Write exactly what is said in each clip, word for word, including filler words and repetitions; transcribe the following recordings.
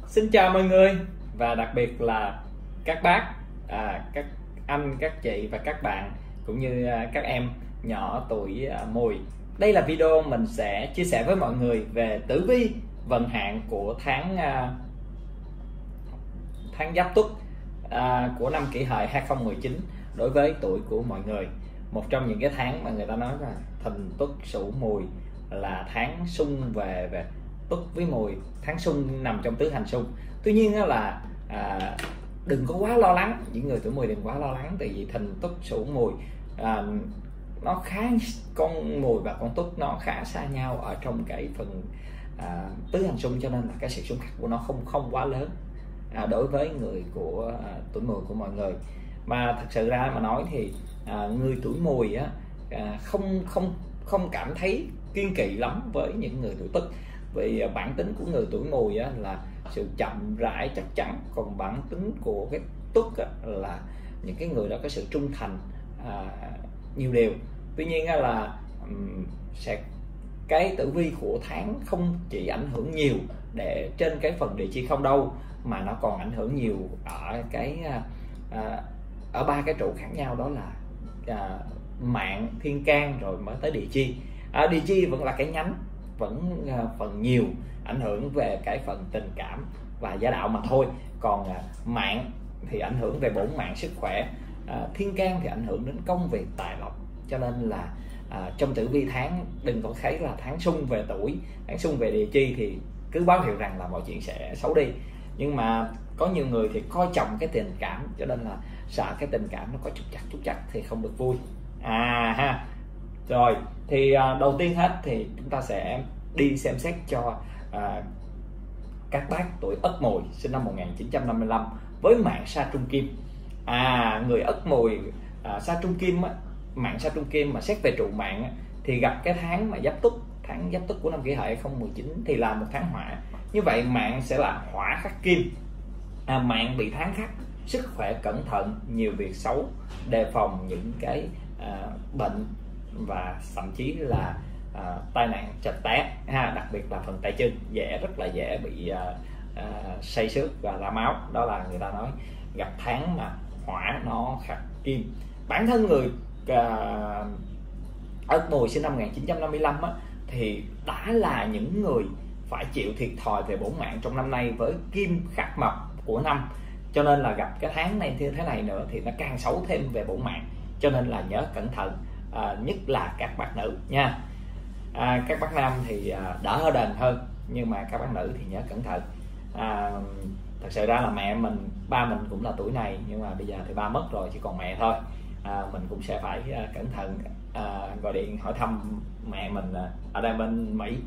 Xin chào mọi người và đặc biệt là các bác, à, các anh, các chị và các bạn cũng như à, các em nhỏ tuổi à, Mùi. Đây là video mình sẽ chia sẻ với mọi người về tử vi vận hạn của tháng à, tháng Giáp Tuất à, của năm Kỷ Hợi hai không một chín đối với tuổi của mọi người. Một trong những cái tháng mà người ta nói là Thìn, Tuất, Sửu, Mùi là tháng xung về về Tuất với Mùi, tháng xung nằm trong tứ hành xung. Tuy nhiên đó là à, đừng có quá lo lắng, những người tuổi Mùi đừng quá lo lắng, tại vì Thìn, Tuất, Sửu, Mùi à, nó khá, con Mùi và con Tuất nó khá xa nhau ở trong cái phần à, tứ hành xung, cho nên là cái sự xung khắc của nó không không quá lớn à, đối với người của à, tuổi Mùi của mọi người. Mà thật sự ra mà nói thì à, người tuổi Mùi á, à, không không không cảm thấy kiên kỵ lắm với những người tuổi Tuất, vì à, bản tính của người tuổi Mùi á, là sự chậm rãi chắc chắn, còn bản tính của cái Tuất á, là những cái người đó có sự trung thành à, nhiều điều. Tuy nhiên á, là um, sẽ cái tử vi của tháng không chỉ ảnh hưởng nhiều để trên cái phần địa chi không đâu, mà nó còn ảnh hưởng nhiều ở cái à, ở ba cái trụ khác nhau, đó là à, mạng, thiên can rồi mới tới địa chi. À, địa chi vẫn là cái nhánh, vẫn à, phần nhiều ảnh hưởng về cái phần tình cảm và gia đạo mà thôi. Còn à, mạng thì ảnh hưởng về bổn mạng sức khỏe, à, thiên can thì ảnh hưởng đến công việc tài lộc. Cho nên là à, trong tử vi tháng đừng có thấy là tháng xung về tuổi, tháng xung về địa chi thì cứ báo hiệu rằng là mọi chuyện sẽ xấu đi. Nhưng mà có nhiều người thì coi trọng cái tình cảm, cho nên là sợ cái tình cảm nó có chút chắc chút chắc thì không được vui à ha. Rồi thì à, đầu tiên hết thì chúng ta sẽ đi xem xét cho à, các bác tuổi Ất Mùi sinh năm một nghìn chín trăm năm mươi lăm với mạng sa trung kim. À, người Ất Mùi à, sa trung kim á, mạng sa trung kim mà xét về trụ mạng á, thì gặp cái tháng mà Giáp Tuất, tháng Giáp Tuất của năm Kỷ Hợi hai không một chín thì là một tháng hỏa. Như vậy mạng sẽ là hỏa khắc kim, à, mạng bị tháng khắc, sức khỏe cẩn thận, nhiều việc xấu, đề phòng những cái à, bệnh và thậm chí là à, tai nạn trật té ha, đặc biệt là phần tay chân dễ, rất là dễ bị à, à, say xước và ra máu. Đó là người ta nói gặp tháng mà hỏa nó khắc kim. Bản thân người à, Ất Mùi sinh năm một nghìn chín trăm năm mươi lăm á, thì đã là những người phải chịu thiệt thòi về bổn mạng trong năm nay với kim khắc mộc của năm, cho nên là gặp cái tháng này như thế này nữa thì nó càng xấu thêm về bổn mạng, cho nên là nhớ cẩn thận, à, nhất là các bác nữ nha. À, các bác nam thì à, đỡ đần hơn, nhưng mà các bác nữ thì nhớ cẩn thận. À, thật sự ra là mẹ mình, ba mình cũng là tuổi này, nhưng mà bây giờ thì ba mất rồi, chỉ còn mẹ thôi. À, mình cũng sẽ phải à, cẩn thận, à, gọi điện hỏi thăm mẹ mình à, ở đây bên Mỹ.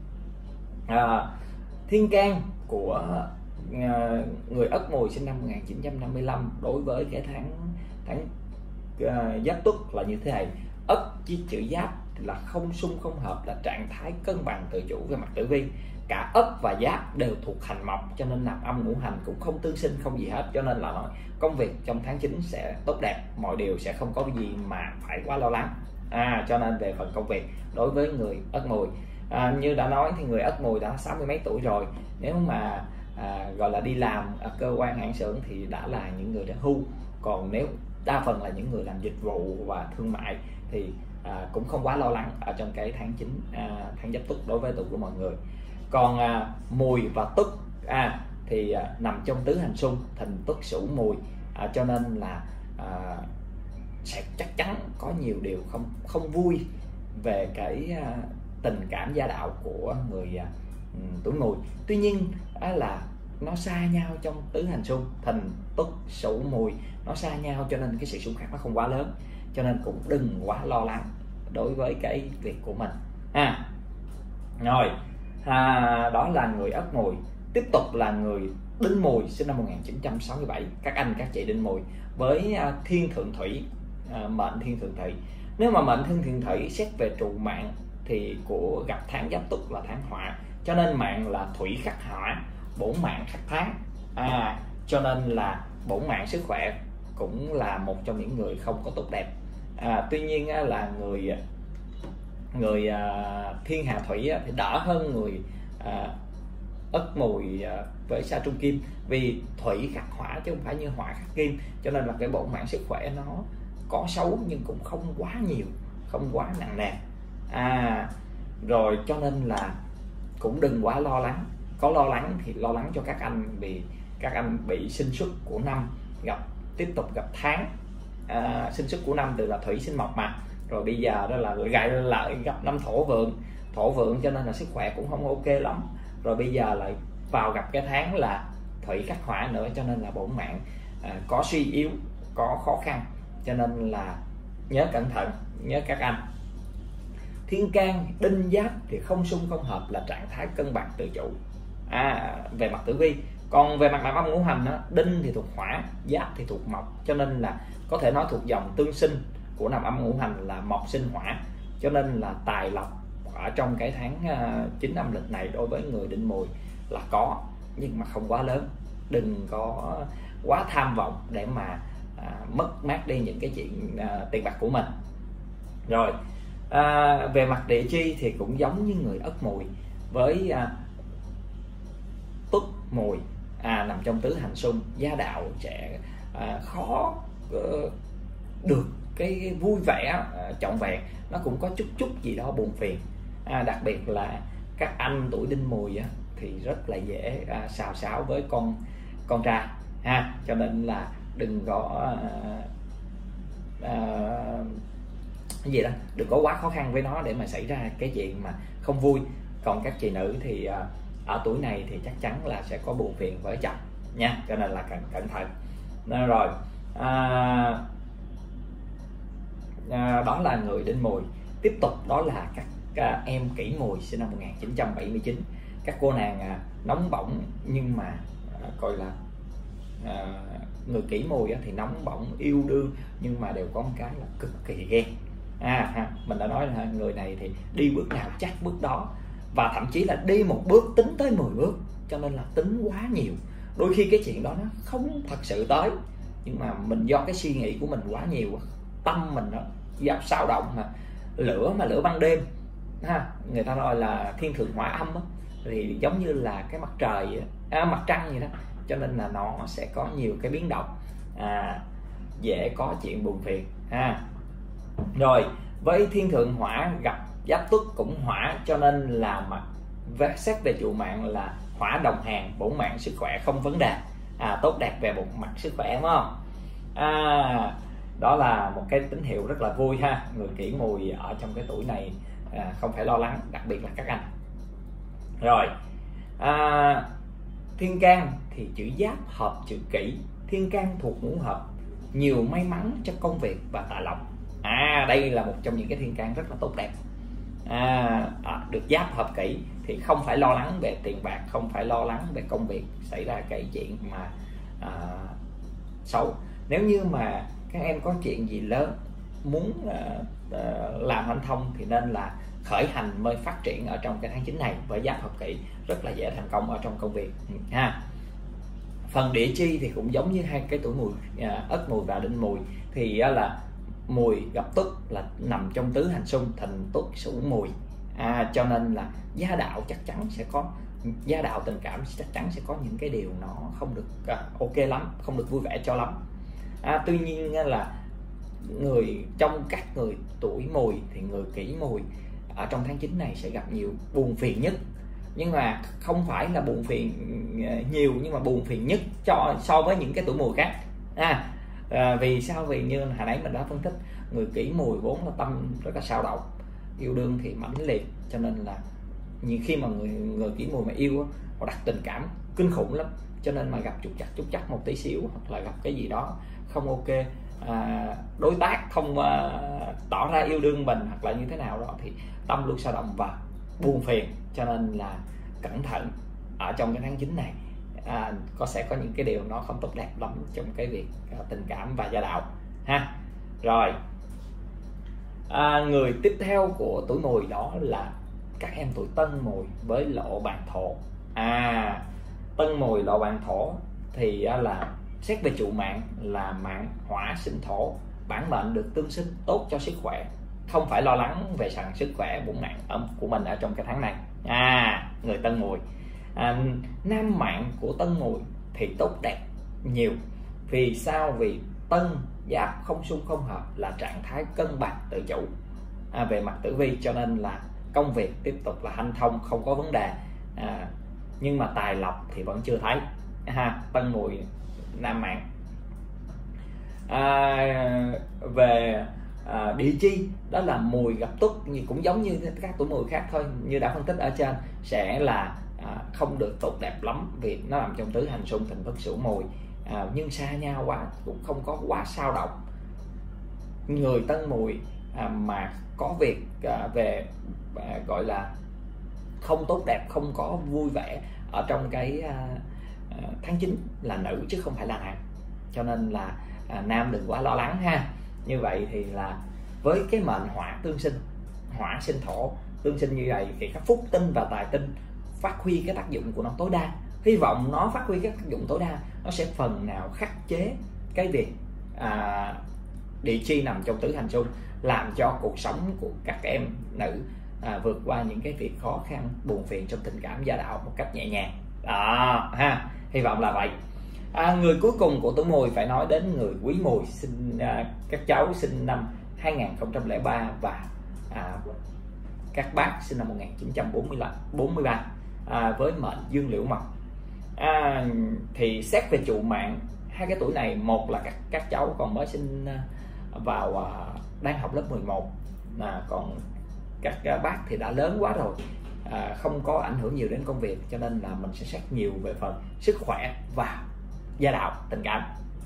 À, thiên can của à, người Ất Mùi sinh năm một nghìn chín trăm năm mươi lăm đối với cái tháng tháng à, Giáp Tuất là như thế này. Ất chi chữ Giáp là không xung không hợp, là trạng thái cân bằng tự chủ về mặt tử vi. Cả Ất và Giáp đều thuộc hành mộc, cho nên nạp âm ngũ hành cũng không tương sinh, không gì hết, cho nên là nói công việc trong tháng chín sẽ tốt đẹp, mọi điều sẽ không có gì mà phải quá lo lắng. À, cho nên về phần công việc đối với người Ất Mùi, à, như đã nói thì người Ất Mùi đã sáu mươi mấy tuổi rồi, nếu mà à, gọi là đi làm ở cơ quan hãng xưởng thì đã là những người đã hưu. Còn nếu đa phần là những người làm dịch vụ và thương mại thì à, cũng không quá lo lắng ở trong cái tháng chín, à, tháng Giáp Tuất đối với tuổi của mọi người. Còn à, Mùi và Tuất à, thì à, nằm trong tứ hành xung Thìn, Tuất, Sửu, Mùi, à, cho nên là à, sẽ chắc chắn có nhiều điều không không vui về cái à, tình cảm gia đạo của người à, tuổi Mùi. Tuy nhiên á, là nó xa nhau trong tứ hành xung Thìn, Tuất, Sửu, Mùi, nó xa nhau cho nên cái sự xung khắc nó không quá lớn, cho nên cũng đừng quá lo lắng đối với cái việc của mình à. Rồi à, đó là người Ất Mùi. Tiếp tục là người Đinh Mùi sinh năm một nghìn chín trăm sáu mươi bảy, các anh các chị Đinh Mùi với à, thiên thượng thủy, à, mệnh thiên thượng thủy. Nếu mà mệnh thiên thượng thủy xét về trụ mạng thì của gặp tháng Giáp Tuất là tháng hỏa, cho nên mạng là thủy khắc hỏa, bổn mạng khắc tháng, à, cho nên là bổn mạng sức khỏe cũng là một trong những người không có tốt đẹp. À, tuy nhiên là người người à, thiên hà thủy thì đỡ hơn người à, Ất Mùi với Sa Trung Kim, vì thủy khắc hỏa chứ không phải như hỏa khắc kim, cho nên là cái bổn mạng sức khỏe nó có xấu nhưng cũng không quá nhiều, không quá nặng nề. À rồi cho nên là cũng đừng quá lo lắng. Có lo lắng thì lo lắng cho các anh, vì các anh bị sinh xuất của năm gặp tiếp tục gặp tháng, à, sinh xuất của năm từ là thủy sinh mộc mà, rồi bây giờ đó là lại lại gặp năm thổ vượng, thổ vượng cho nên là sức khỏe cũng không ok lắm, rồi bây giờ lại vào gặp cái tháng là thủy khắc hỏa nữa, cho nên là bổn mạng à, có suy yếu, có khó khăn, cho nên là nhớ cẩn thận, nhớ các anh. Thiên can đinh giáp thì không xung không hợp, là trạng thái cân bằng tự chủ à, về mặt tử vi. Còn về mặt năm âm ngũ hành đó, đinh thì thuộc hỏa, giáp thì thuộc mộc, cho nên là có thể nói thuộc dòng tương sinh của năm âm ngũ hành là mộc sinh hỏa, cho nên là tài lộc ở trong cái tháng chín âm lịch này đối với người đinh mùi là có, nhưng mà không quá lớn. Đừng có quá tham vọng để mà à, mất mát đi những cái chuyện à, tiền bạc của mình. Rồi à, về mặt địa chi thì cũng giống như người Ất Mùi với à, Tuất Mùi, à, nằm trong tứ hành xung, gia đạo sẽ à, khó uh, được cái, cái vui vẻ uh, trọn vẹn, nó cũng có chút chút gì đó buồn phiền, à, đặc biệt là các anh tuổi đinh mùi á, thì rất là dễ uh, xào xáo với con con trai ha, cho nên là đừng có uh, uh, cái gì đó, đừng có quá khó khăn với nó để mà xảy ra cái chuyện mà không vui. Còn các chị nữ thì uh, ở tuổi này thì chắc chắn là sẽ có buồn phiền với chồng nha, cho nên là cẩn cẩn thận. Nên rồi à, à, đó là người đinh mùi. Tiếp tục đó là các, các em kỷ mùi sinh năm một nghìn chín trăm bảy mươi chín. Các cô nàng à, nóng bỏng nhưng mà à, coi là à, người kỷ mùi á, thì nóng bỏng yêu đương nhưng mà đều có một cái là cực kỳ ghen. À, ha, mình đã nói là người này thì đi bước nào chắc bước đó, và thậm chí là đi một bước tính tới mười bước, cho nên là tính quá nhiều. Đôi khi cái chuyện đó nó không thật sự tới, nhưng mà mình do cái suy nghĩ của mình quá nhiều, tâm mình nó dạo sao động, mà lửa mà lửa ban đêm ha, người ta nói là thiên thượng hỏa âm đó, thì giống như là cái mặt trời à, mặt trăng vậy đó, cho nên là nó sẽ có nhiều cái biến động, à, dễ có chuyện buồn phiền ha. Rồi với thiên thượng hỏa gặp giáp tuất cũng hỏa, cho nên là mặt xét về trụ mạng là hỏa đồng hàng, bổn mạng sức khỏe không vấn đề, à, tốt đẹp về một mặt sức khỏe, đúng không? À, đó là một cái tín hiệu rất là vui ha. Người kỷ mùi ở trong cái tuổi này à, không phải lo lắng, đặc biệt là các anh. Rồi à, thiên can thì chữ giáp hợp chữ kỷ, thiên can thuộc ngũ hợp, nhiều may mắn cho công việc và tài lộc. À, đây là một trong những cái thiên can rất là tốt đẹp. À, à, được giáp hợp kỷ thì không phải lo lắng về tiền bạc, không phải lo lắng về công việc xảy ra cái chuyện mà à, xấu. Nếu như mà các em có chuyện gì lớn muốn à, à, làm hanh thông thì nên là khởi hành mới phát triển ở trong cái tháng chín này với giáp hợp kỷ, rất là dễ thành công ở trong công việc ha. Phần địa chi thì cũng giống như hai cái tuổi mùi à, Ất Mùi và Đinh Mùi, thì à, là Mùi gặp Tuất là nằm trong tứ hành xung, thành Tuất sửu Mùi, à, cho nên là gia đạo chắc chắn sẽ có, gia đạo tình cảm chắc chắn sẽ có những cái điều nó không được à, ok lắm, không được vui vẻ cho lắm. À, tuy nhiên là người trong các người tuổi Mùi thì người kỷ Mùi ở trong tháng chín này sẽ gặp nhiều buồn phiền nhất, nhưng mà không phải là buồn phiền nhiều, nhưng mà buồn phiền nhất cho so với những cái tuổi Mùi khác. À, à, vì sao? Vì như hồi nãy mình đã phân tích, người kỷ Mùi vốn là tâm rất là sao động, yêu đương thì mãnh liệt, cho nên là nhiều khi mà người người kỷ Mùi mà yêu họ đặt tình cảm kinh khủng lắm, cho nên mà gặp trục trặc trục trặc một tí xíu, hoặc là gặp cái gì đó không ok, à, đối tác không à, tỏ ra yêu đương mình hoặc là như thế nào đó, thì tâm luôn sao động và buồn phiền, cho nên là cẩn thận ở trong cái tháng chín này. À, có sẽ có những cái điều nó không tốt đẹp lắm trong cái việc à, tình cảm và gia đạo ha. Rồi à, người tiếp theo của tuổi Mùi đó là các em tuổi Tân Mùi với Lộ Bàn Thổ. À, Tân Mùi Lộ Bàn Thổ thì à, là xét về trụ mạng là mạng hỏa sinh thổ, bản mệnh được tương sinh, tốt cho sức khỏe, không phải lo lắng về sẵn sức khỏe bổn mạng của mình ở trong cái tháng này. À, người Tân Mùi à, nam mạng của Tân Mùi thì tốt đẹp nhiều. Vì sao? Vì Tân Giáp không xung không hợp là trạng thái cân bằng tự chủ à, về mặt tử vi, cho nên là công việc tiếp tục là hanh thông, không có vấn đề. à, nhưng mà tài lộc thì vẫn chưa thấy ha. Tân Mùi nam mạng. à, về à, địa chi đó là Mùi gặp Tuất, cũng giống như các tuổi Mùi khác thôi, như đã phân tích ở trên, sẽ là à, không được tốt đẹp lắm vì nó nằm trong tứ hành xung Thìn Tuất Sửu Mùi. à, nhưng xa nhau quá cũng không có quá sao động. Người Tân Mùi à, mà có việc à, về à, gọi là không tốt đẹp, không có vui vẻ ở trong cái à, à, tháng chín là nữ chứ không phải là nam, cho nên là à, nam đừng quá lo lắng ha. Như vậy thì là với cái mệnh hỏa tương sinh, hỏa sinh thổ tương sinh như vậy thì các phúc tinh và tài tinh phát huy cái tác dụng của nó tối đa. Hy vọng nó phát huy cái tác dụng tối đa, nó sẽ phần nào khắc chế cái việc à, địa chi nằm trong tứ hành xung, làm cho cuộc sống của các em nữ à, vượt qua những cái việc khó khăn buồn phiền trong tình cảm gia đạo một cách nhẹ nhàng đó ha. Hy vọng là vậy. à, người cuối cùng của tuổi Mùi phải nói đến người Quý Mùi, sinh à, các cháu sinh năm hai nghìn không trăm lẻ ba và à, các bác sinh năm một nghìn chín trăm bốn mươi ba à, với mệnh Dương Liễu Mộc. à, thì xét về trụ mạng hai cái tuổi này, một là các các cháu còn mới sinh vào à, đang học lớp mười một, à, còn các à, bác thì đã lớn quá rồi, à, không có ảnh hưởng nhiều đến công việc, cho nên là mình sẽ xét nhiều về phần sức khỏe và gia đạo tình cảm.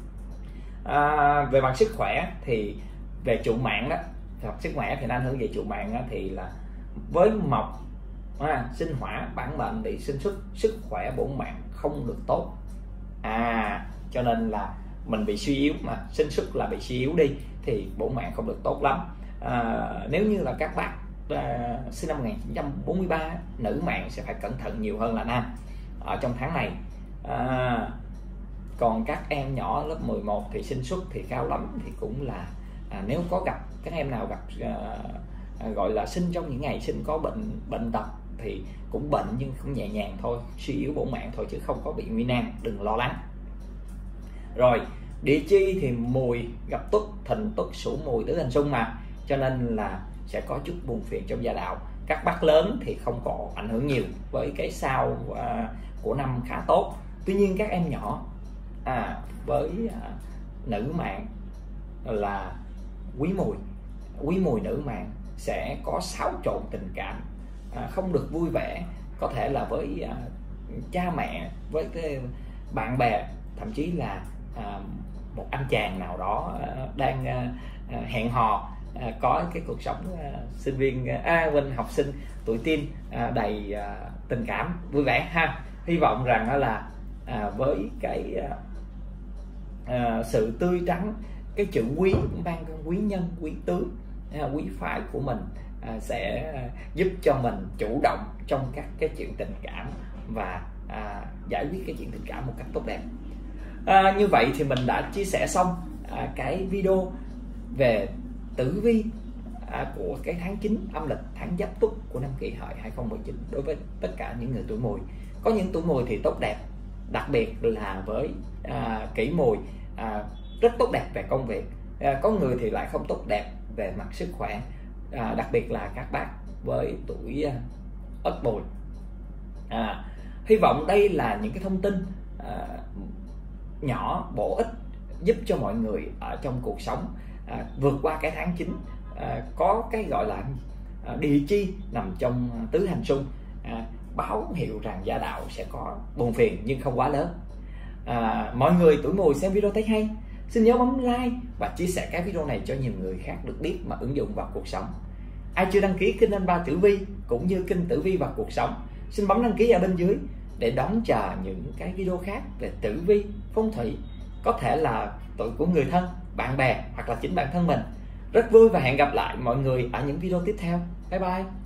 à, về mặt sức khỏe thì về trụ mạng đó, sức khỏe thì nó ảnh hưởng về trụ mạng đó, thì là với mộc à, sinh hỏa bản mệnh bị sinh xuất, sức khỏe bổn mạng không được tốt, à cho nên là mình bị suy yếu, mà sinh xuất là bị suy yếu đi thì bổn mạng không được tốt lắm. à, nếu như là các bác à, sinh năm một nghìn chín trăm bốn mươi ba, nữ mạng sẽ phải cẩn thận nhiều hơn là nam ở trong tháng này. à, còn các em nhỏ lớp mười một thì sinh xuất thì cao lắm thì cũng là à, nếu có gặp các em nào gặp à, à, gọi là sinh trong những ngày sinh có bệnh bệnh tật thì cũng bệnh nhưng cũng nhẹ nhàng thôi, suy yếu bổn mạng thôi chứ không có bị nguy nan, đừng lo lắng. Rồi địa chi thì Mùi gặp Tuất, Thìn Tuất Sửu Mùi tứ hành xung mà, cho nên là sẽ có chút buồn phiền trong gia đạo. Các bác lớn thì không có ảnh hưởng nhiều với cái sao à, của năm khá tốt. Tuy nhiên các em nhỏ à, với à, nữ mạng là Quý Mùi, Quý Mùi nữ mạng sẽ có xáo trộn tình cảm, à, không được vui vẻ, có thể là với à, cha mẹ, với cái bạn bè, thậm chí là à, một anh chàng nào đó à, đang à, hẹn hò, à, có cái cuộc sống à, sinh viên à, bên học sinh tuổi teen à, đầy à, tình cảm vui vẻ ha. Hy vọng rằng là à, với cái à, à, sự tươi trắng, cái chữ quý mang cái quý nhân, quý tướng, à, quý phái của mình à, sẽ giúp cho mình chủ động trong các cái chuyện tình cảm và à, giải quyết cái chuyện tình cảm một cách tốt đẹp. À, như vậy thì mình đã chia sẻ xong à, cái video về tử vi à, của cái tháng chín âm lịch, tháng Giáp Tuất của năm Kỷ Hợi hai không một chín đối với tất cả những người tuổi Mùi. Có những tuổi Mùi thì tốt đẹp, đặc biệt là với à, Kỷ Mùi à, rất tốt đẹp về công việc, à, có người thì lại không tốt đẹp về mặt sức khỏe, à, đặc biệt là các bác với tuổi à, Ất Mùi. à, hy vọng đây là những cái thông tin à, nhỏ bổ ích giúp cho mọi người ở trong cuộc sống à, vượt qua cái tháng chín, à, có cái gọi là à, địa chi nằm trong tứ hành xung, à, báo hiệu rằng gia đạo sẽ có buồn phiền nhưng không quá lớn. à, mọi người tuổi Mùi xem video thấy hay, xin nhớ bấm like và chia sẻ cái video này cho nhiều người khác được biết mà ứng dụng vào cuộc sống. Ai chưa đăng ký kênh Anh Ba Tử Vi cũng như kênh Tử Vi và cuộc sống, xin bấm đăng ký ở bên dưới để đón chờ những cái video khác về tử vi, phong thủy, có thể là tuổi của người thân, bạn bè hoặc là chính bản thân mình. Rất vui và hẹn gặp lại mọi người ở những video tiếp theo. Bye bye.